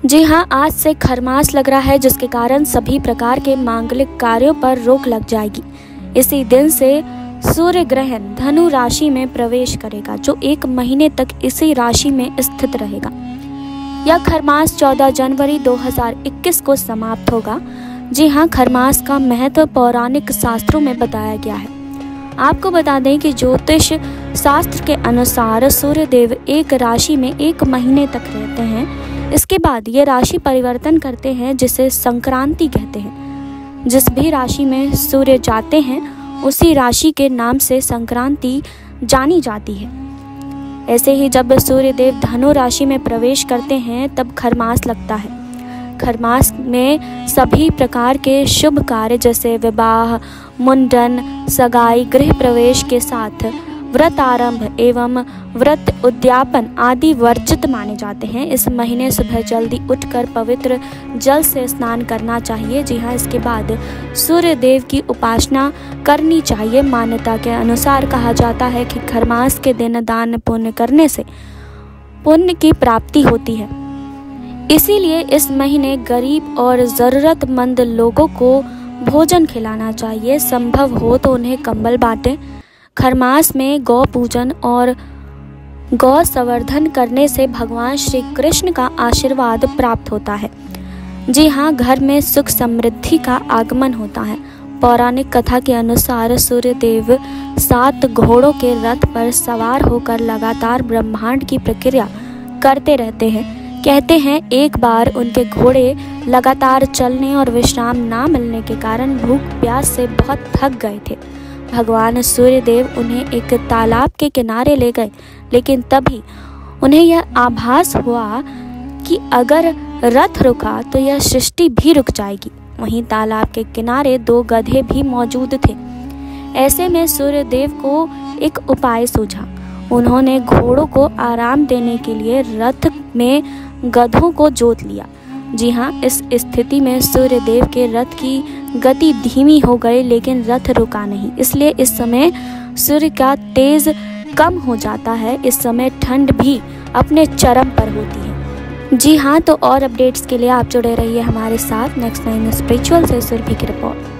जी हाँ, आज से खरमास लग रहा है, जिसके कारण सभी प्रकार के मांगलिक कार्यों पर रोक लग जाएगी। इसी दिन से सूर्य ग्रहण धनु राशि में प्रवेश करेगा, जो 1 महीने तक इसी राशि में स्थित रहेगा। यह खरमास 14 जनवरी 2021 को समाप्त होगा। जी हाँ, खरमास का महत्व पौराणिक शास्त्रों में बताया गया है। आपको बता दें कि ज्योतिष शास्त्र के अनुसार सूर्य देव एक राशि में 1 महीने तक रहते हैं। इसके बाद ये राशि परिवर्तन करते हैं, जिसे संक्रांति कहते हैं। जिस भी राशि में सूर्य जाते हैं उसी राशि के नाम से संक्रांति जानी जाती है। ऐसे ही जब सूर्य देव धनु राशि में प्रवेश करते हैं तब खरमास लगता है। खरमास में सभी प्रकार के शुभ कार्य जैसे विवाह, मुंडन, सगाई, गृह प्रवेश के साथ व्रत आरंभ एवं व्रत उद्यापन आदि वर्जित माने जाते हैं। इस महीने सुबह जल्दी उठकर पवित्र जल से स्नान करना चाहिए। जी हाँ, इसके बाद सूर्य देव की उपासना करनी चाहिए। मान्यता के अनुसार कहा जाता है कि खरमास के दिन दान पुण्य करने से पुण्य की प्राप्ति होती है। इसीलिए इस महीने गरीब और ज़रूरतमंद लोगों को भोजन खिलाना चाहिए। संभव हो तो उन्हें कंबल बांटें। खरमास में गौ पूजन और गौ संवर्धन करने से भगवान श्री कृष्ण का आशीर्वाद प्राप्त होता है। जी हाँ, घर में सुख समृद्धि का आगमन होता है। पौराणिक कथा के अनुसार सूर्य देव 7 घोड़ों के रथ पर सवार होकर लगातार ब्रह्मांड की प्रक्रिया करते रहते हैं। कहते हैं एक बार उनके घोड़े लगातार चलने और विश्राम ना मिलने के कारण भूख प्यास से बहुत थक गए थे। भगवान सूर्य देव उन्हें एक तालाब के किनारे ले गए, लेकिन तभी उन्हें यह आभास हुआ कि अगर रथ रुका तो यह सृष्टि भी रुक जाएगी। वहीं तालाब के किनारे 2 गधे भी मौजूद थे। ऐसे में सूर्य देव को एक उपाय सूझा। उन्होंने घोड़ों को आराम देने के लिए रथ में गधों को जोत लिया। जी हाँ, इस स्थिति में सूर्य देव के रथ की गति धीमी हो गई, लेकिन रथ रुका नहीं। इसलिए इस समय सूर्य का तेज कम हो जाता है। इस समय ठंड भी अपने चरम पर होती है। जी हाँ, तो और अपडेट्स के लिए आप जुड़े रहिए हमारे साथ। नेक्स्ट 9 स्पिरिचुअल से सुरभि की रिपोर्ट।